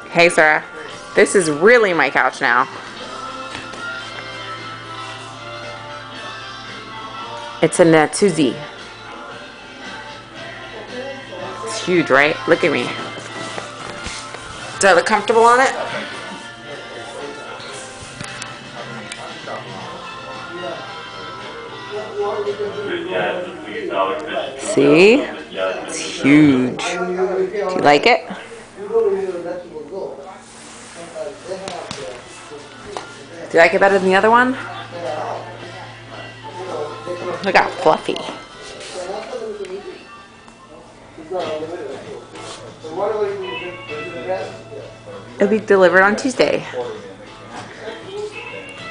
Hey, Sarah. This is really my couch now. It's a Natsuzi. It's huge, right? Look at me. Do I look comfortable on it? See? It's huge. Do you like it? Do you like it better than the other one? Look how fluffy. It'll be delivered on Tuesday.